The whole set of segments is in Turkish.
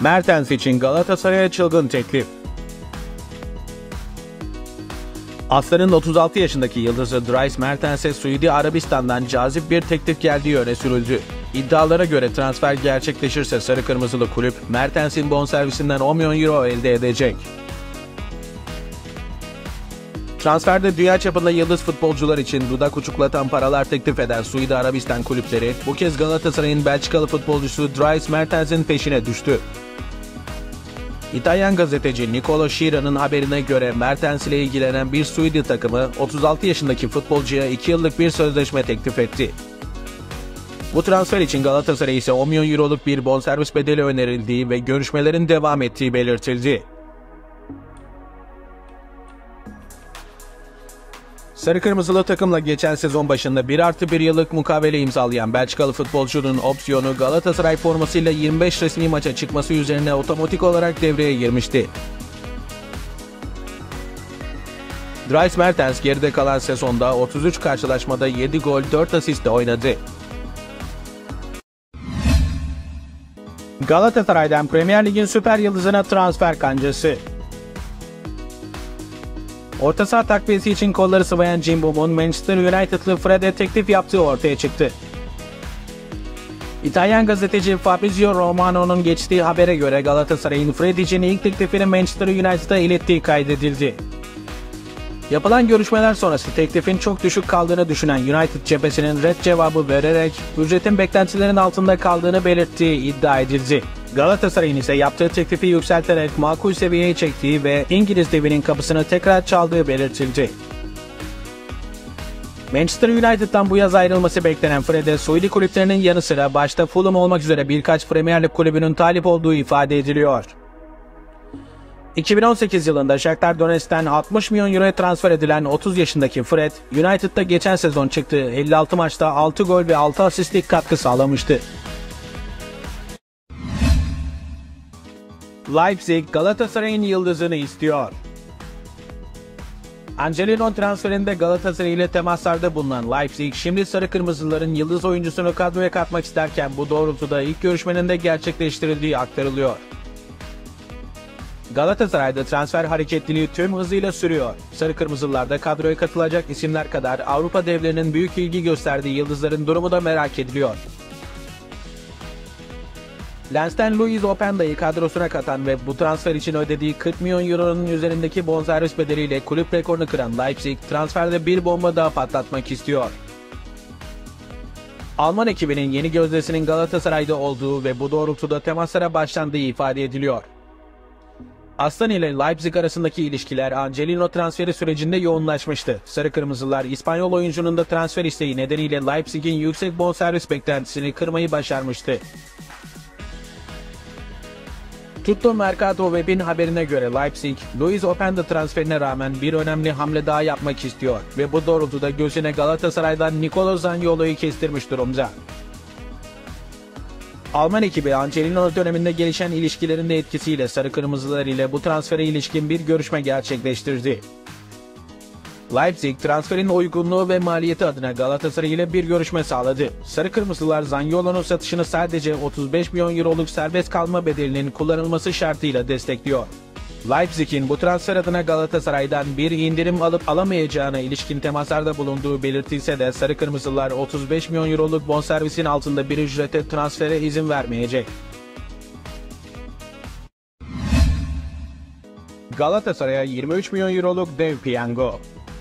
Mertens için Galatasaray'a çılgın teklif. Aslan'ın 36 yaşındaki yıldızı Dries Mertens'e Suudi Arabistan'dan cazip bir teklif geldiği öne sürüldü. İddialara göre transfer gerçekleşirse sarı kırmızılı kulüp Mertens'in bonservisinden 10 milyon euro elde edecek. Transferde dünya çapında yıldız futbolcular için dudak uçuklatan paralar teklif eden Suudi Arabistan kulüpleri bu kez Galatasaray'ın Belçikalı futbolcusu Dries Mertens'in peşine düştü. İtalyan gazeteci Nicolo Schira'nın haberine göre Mertens ile ilgilenen bir Suudi takımı 36 yaşındaki futbolcuya 2 yıllık bir sözleşme teklif etti. Bu transfer için Galatasaray ise 10 milyon euroluk bir bonservis bedeli önerildiği ve görüşmelerin devam ettiği belirtildi. Sarı kırmızılı takımla geçen sezon başında 1+1 yıllık mukavele imzalayan Belçikalı futbolcunun opsiyonu Galatasaray formasıyla 25 resmi maça çıkması üzerine otomatik olarak devreye girmişti. Dries Mertens geride kalan sezonda 33 karşılaşmada 7 gol 4 asistle oynadı. Galatasaray'dan Premier Lig'in süper yıldızına transfer kancası. Orta saha takviyesi için kolları sıvayan Cimbom'un Manchester United'lı Fred'e teklif yaptığı ortaya çıktı. İtalyan gazeteci Fabrizio Romano'nun geçtiği habere göre Galatasaray'ın Fred için ilk teklifini Manchester United'a ilettiği kaydedildi. Yapılan görüşmeler sonrası teklifin çok düşük kaldığını düşünen United cephesinin red cevabı vererek ücretin beklentilerin altında kaldığını belirttiği iddia edildi. Galatasaray'ın ise yaptığı teklifi yükselterek makul seviyeye çektiği ve İngiliz devinin kapısını tekrar çaldığı belirtildi. Manchester United'dan bu yaz ayrılması beklenen Fred'e Suudi kulüplerinin yanı sıra başta Fulham olmak üzere birkaç Premier Lig kulübünün talip olduğu ifade ediliyor. 2018 yılında Shakhtar Donetsk'ten 60 milyon euroya transfer edilen 30 yaşındaki Fred, United'da geçen sezon çıktığı 56 maçta 6 gol ve 6 asistlik katkı sağlamıştı. Leipzig, Galatasaray'ın yıldızını istiyor. Angelino transferinde Galatasaray ile temaslarda bulunan Leipzig, şimdi sarı kırmızıların yıldız oyuncusunu kadroya katmak isterken bu doğrultuda ilk görüşmenin de gerçekleştirildiği aktarılıyor. Galatasaray'da transfer hareketliliği tüm hızıyla sürüyor. Sarı kırmızılarda kadroya katılacak isimler kadar Avrupa devlerinin büyük ilgi gösterdiği yıldızların durumu da merak ediliyor. Lens'ten Luis Openda'yı kadrosuna katan ve bu transfer için ödediği 40 milyon euronun üzerindeki bonservis bedeliyle kulüp rekorunu kıran Leipzig, transferde bir bomba daha patlatmak istiyor. Alman ekibinin yeni gözdesinin Galatasaray'da olduğu ve bu doğrultuda temaslara başlandığı ifade ediliyor. Aslan ile Leipzig arasındaki ilişkiler Angelino transferi sürecinde yoğunlaşmıştı. Sarı kırmızılar İspanyol oyuncunun da transfer isteği nedeniyle Leipzig'in yüksek bonservis beklentisini kırmayı başarmıştı. Tutto Mercato Web'in haberine göre Leipzig, Luis Openda transferine rağmen bir önemli hamle daha yapmak istiyor ve bu doğrultuda gözüne Galatasaray'dan Nicolo Zaniolo'yu kestirmiş durumda. Alman ekibi Angelino döneminde gelişen ilişkilerin de etkisiyle sarı kırmızılar ile bu transfere ilişkin bir görüşme gerçekleştirdi. Leipzig, transferin uygunluğu ve maliyeti adına Galatasaray ile bir görüşme sağladı. Sarı kırmızılar Zaniolo'nun satışını sadece 35 milyon euroluk serbest kalma bedelinin kullanılması şartıyla destekliyor. Leipzig'in bu transfer adına Galatasaray'dan bir indirim alıp alamayacağına ilişkin temaslarda bulunduğu belirtilse de sarı kırmızılar 35 milyon euroluk bonservisin altında bir ücrete transfere izin vermeyecek. Galatasaray'a 23 milyon euroluk dev piyango.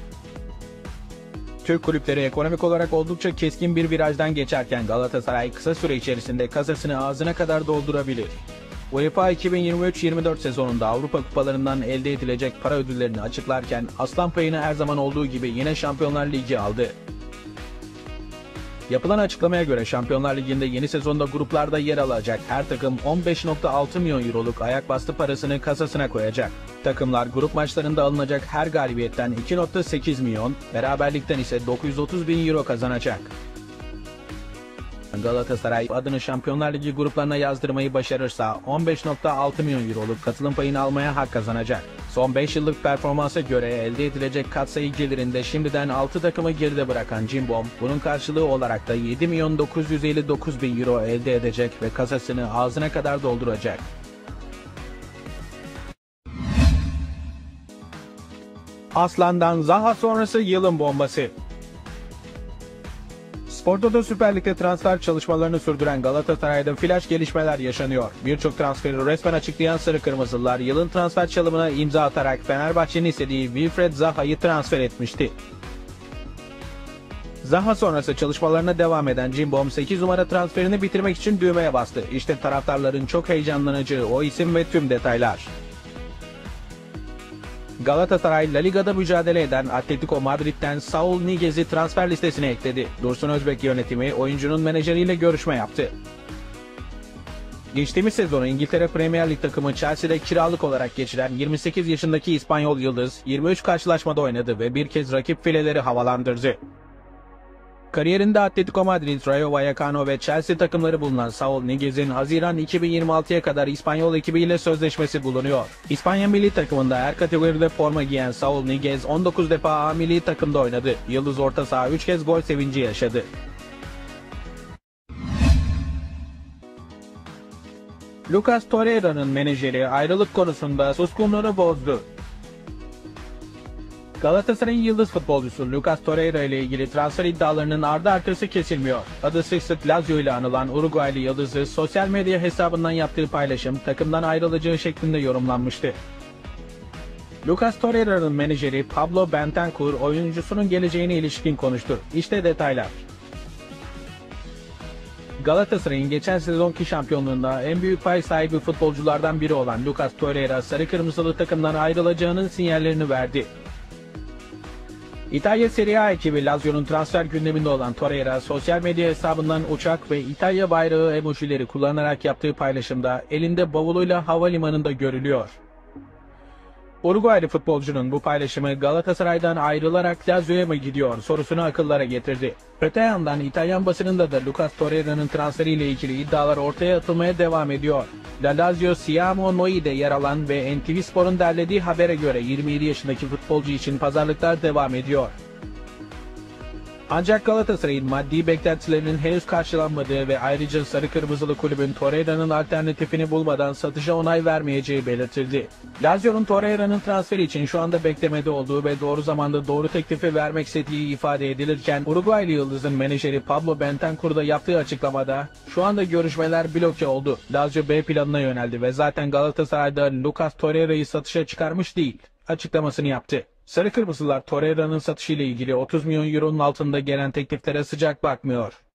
Türk kulüpleri ekonomik olarak oldukça keskin bir virajdan geçerken Galatasaray kısa süre içerisinde kasasını ağzına kadar doldurabilir. UEFA 2023-24 sezonunda Avrupa kupalarından elde edilecek para ödüllerini açıklarken aslan payını her zaman olduğu gibi yine Şampiyonlar Ligi aldı. Yapılan açıklamaya göre Şampiyonlar Ligi'nde yeni sezonda gruplarda yer alacak her takım 15,6 milyon euroluk ayak bastı parasını kasasına koyacak. Takımlar grup maçlarında alınacak her galibiyetten 2,8 milyon, beraberlikten ise 930 bin euro kazanacak. Galatasaray adını Şampiyonlar Ligi gruplarına yazdırmayı başarırsa 15,6 milyon euroluk katılım payını almaya hak kazanacak. Son 5 yıllık performansa göre elde edilecek katsayı gelirinde şimdiden 6 takımı geride bırakan Cimbom, bunun karşılığı olarak da 7.959.000 euro elde edecek ve kasasını ağzına kadar dolduracak. Aslan'dan Zaha sonrası yılın bombası. Spor Toto Süper Lig'de transfer çalışmalarını sürdüren Galatasaray'da flash gelişmeler yaşanıyor. Birçok transferi resmen açıklayan Sarı Kırmızılar yılın transfer çalımına imza atarak Fenerbahçe'nin istediği Wilfried Zaha'yı transfer etmişti. Zaha sonrası çalışmalarına devam eden Cimbom 8 numara transferini bitirmek için düğmeye bastı. İşte taraftarların çok heyecanlanacağı o isim ve tüm detaylar. Galatasaray, La Liga'da mücadele eden Atletico Madrid'den Saul Niguez'i transfer listesine ekledi. Dursun Özbek yönetimi oyuncunun menajeriyle görüşme yaptı. Geçtiğimiz sezonu İngiltere Premier Lig takımı Chelsea'de kiralık olarak geçiren 28 yaşındaki İspanyol yıldız 23 karşılaşmada oynadı ve bir kez rakip fileleri havalandırdı. Kariyerinde Atletico Madrid, Rayo Vallecano ve Chelsea takımları bulunan Saul Niguez'in Haziran 2026'ya kadar İspanyol ekibiyle sözleşmesi bulunuyor. İspanya milli takımında her kategoride forma giyen Saul Niguez 19 defa A milli takımda oynadı. Yıldız orta saha 3 kez gol sevinci yaşadı. Lucas Torreira'nın menajeri ayrılık konusunda suskunluğunu bozdu. Galatasaray'ın yıldız futbolcusu Lucas Torreira ile ilgili transfer iddialarının ardı arkası kesilmiyor. Adı sık sık Lazio ile anılan Uruguaylı yıldızı sosyal medya hesabından yaptığı paylaşım takımdan ayrılacağı şeklinde yorumlanmıştı. Lucas Torreira'nın menajeri Pablo Bentancur oyuncusunun geleceğine ilişkin konuştu. İşte detaylar. Galatasaray'ın geçen sezonki şampiyonluğunda en büyük pay sahibi futbolculardan biri olan Lucas Torreira sarı kırmızılı takımdan ayrılacağının sinyallerini verdi. İtalya Serie A ekibi Lazio'nun transfer gündeminde olan Torreira, sosyal medya hesabından uçak ve İtalya bayrağı emojileri kullanarak yaptığı paylaşımda elinde bavuluyla havalimanında görülüyor. Uruguaylı futbolcunun bu paylaşımı Galatasaray'dan ayrılarak Lazio'ya mı gidiyor sorusunu akıllara getirdi. Öte yandan İtalyan basınında da Lucas Torreira'nın transferiyle ilgili iddialar ortaya atılmaya devam ediyor. La Lazio Siamo Noi'de yer alan ve NTV Spor'un derlediği habere göre 27 yaşındaki futbolcu için pazarlıklar devam ediyor. Ancak Galatasaray'ın maddi beklentilerinin henüz karşılanmadığı ve ayrıca sarı kırmızılı kulübün Torreira'nın alternatifini bulmadan satışa onay vermeyeceği belirtildi. Lazio'nun Torreira'nın transferi için şu anda beklemede olduğu ve doğru zamanda doğru teklifi vermek istediği ifade edilirken Uruguaylı yıldızın menajeri Pablo Bentancur da yaptığı açıklamada şu anda görüşmeler bloke oldu. Lazio B planına yöneldi ve zaten Galatasaray'da Lucas Torreira'yı satışa çıkarmış değil açıklamasını yaptı. Sarı Kırmızılar Torreira'nın satışı ile ilgili 30 milyon euronun altında gelen tekliflere sıcak bakmıyor.